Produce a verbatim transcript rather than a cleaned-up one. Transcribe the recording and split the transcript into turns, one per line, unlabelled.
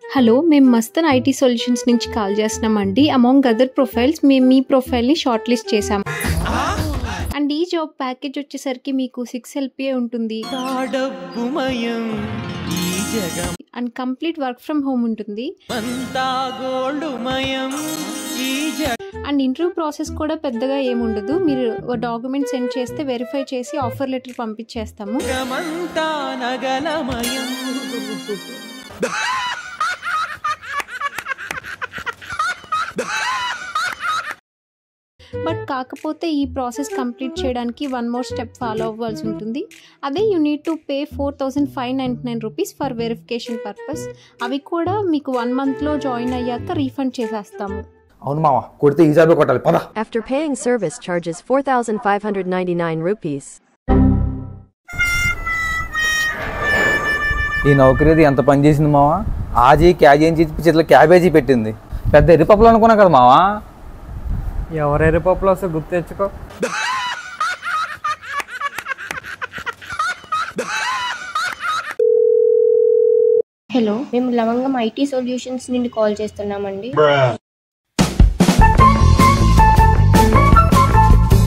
Hello, మేము Mastan IT solutions నుంచి call చేస్తున్నామండి. అమాంగ్ అదర్ ప్రొఫైల్స్ మేము మీ ప్రొఫైల్ని షార్ట్ లిస్ట్ చేసాము. అండ్ ఈ జాబ్ ప్యాకేజ్ వచ్చేసరికి మీకు సిక్స్ ఎల్పిఏ ఉంటుంది and complete work from home ఉంటుంది. అండ్ ఇంటర్వ్యూ ప్రాసెస్ కూడా పెద్దగా ఏముండదు. మీరు డాక్యుమెంట్ సెండ్ చేస్తే వెరిఫై చేసి ఆఫర్ లెటర్ పంపించేస్తాము. బట్ కాకపోతే ఈ ప్రాసెస్ కంప్లీట్ చేయడానికి వన్ మోర్ స్టెప్ ఫాలో అవ్వాల్సి ఉంటుంది. అదే you need to pay four thousand five ninety nine rupees for verification purpose. అవి కూడా మీకు వన్ మంత్లో జాయిన్ అయ్యాక రీఫండ్ చేసేస్తాము.
అవును మావా, కొడితే ఈ జాబ్ కొట్టాలి పద.
After paying service charges four thousand five hundred ninety-nine rupees.
ఈ నౌకరీది ఎంత పని చేసింది మావా. ఆజీ క్యాజీ అని చెప్పి చేతిలో క్యాబేజీ పెట్టింది. పెద్ద ఎరిపప్పులు అనుకున్నా కదా మావా.
ఎవరు ఎరిపప్పులు వస్తే గుర్తు తెచ్చుకో.
హలో, మేము లవంగం ఐటీ సొల్యూషన్స్ నుండి కాల్ చేస్తున్నామండి.